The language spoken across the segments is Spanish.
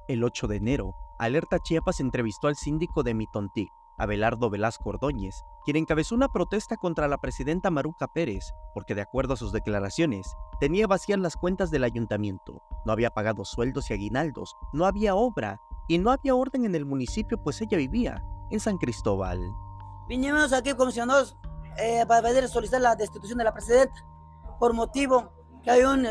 El 8 de enero, Alerta Chiapas entrevistó al síndico de Mitontic, Abelardo Velasco Ordóñez, quien encabezó una protesta contra la presidenta Maruca Pérez, porque de acuerdo a sus declaraciones, tenía vacías las cuentas del ayuntamiento, no había pagado sueldos y aguinaldos, no había obra y no había orden en el municipio, pues ella vivía en San Cristóbal. Vinimos aquí comisionados para pedir solicitar la destitución de la presidenta por motivo que hay un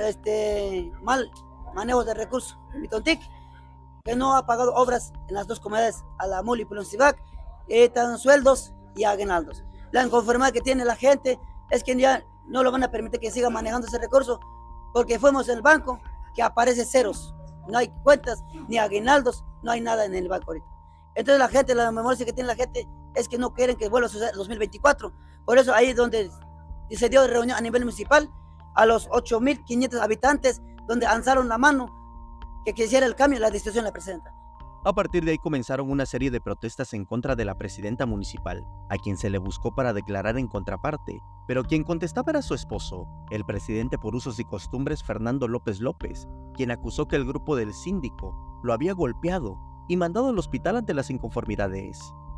mal manejo de recursos en Mitontic, que no ha pagado obras en las dos comunidades, a la Muli y Pulonzibac, dan sueldos y aguinaldos. La inconformidad que tiene la gente es que ya no lo van a permitir que siga manejando ese recurso, porque fuimos en el banco que aparece ceros, no hay cuentas ni aguinaldos, no hay nada en el banco ahorita. Entonces la gente, la memoria que tiene la gente es que no quieren que vuelva a suceder el 2024. Por eso ahí es donde se dio reunión a nivel municipal a los 8.500 habitantes, donde alzaron la mano que quisiera el cambio y la destitución de la presidenta. A partir de ahí comenzaron una serie de protestas en contra de la presidenta municipal, a quien se le buscó para declarar en contraparte, pero quien contestaba era su esposo, el presidente por usos y costumbres Fernando López López, quien acusó que el grupo del síndico lo había golpeado y mandado al hospital ante las inconformidades.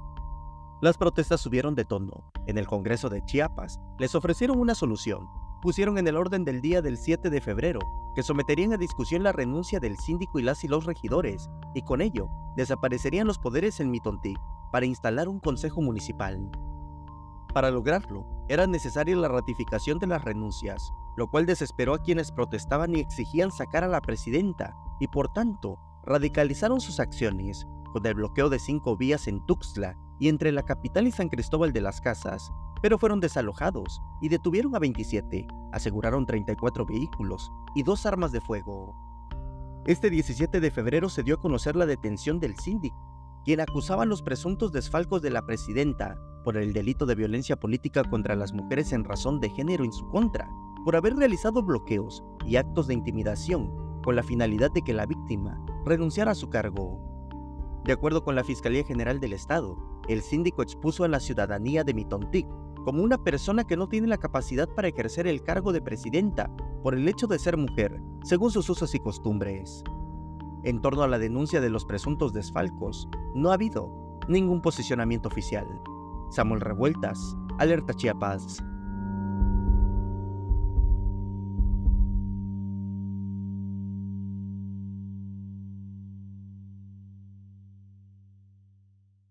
Las protestas subieron de tono. En el Congreso de Chiapas les ofrecieron una solución. Pusieron en el orden del día del 7 de febrero que someterían a discusión la renuncia del síndico y los regidores, y con ello desaparecerían los poderes en Mitontic para instalar un consejo municipal. Para lograrlo, era necesaria la ratificación de las renuncias, lo cual desesperó a quienes protestaban y exigían sacar a la presidenta, y por tanto, radicalizaron sus acciones, con el bloqueo de 5 vías en Tuxtla y entre la capital y San Cristóbal de las Casas, pero fueron desalojados y detuvieron a 27, aseguraron 34 vehículos y 2 armas de fuego. Este 17 de febrero se dio a conocer la detención del síndico, quien acusaba a los presuntos desfalcos de la presidenta por el delito de violencia política contra las mujeres en razón de género en su contra, por haber realizado bloqueos y actos de intimidación con la finalidad de que la víctima renunciara a su cargo. De acuerdo con la Fiscalía General del Estado, el síndico expuso a la ciudadanía de Mitontic como una persona que no tiene la capacidad para ejercer el cargo de presidenta por el hecho de ser mujer, según sus usos y costumbres. En torno a la denuncia de los presuntos desfalcos, no ha habido ningún posicionamiento oficial. Samuel Revueltas, Alerta Chiapas.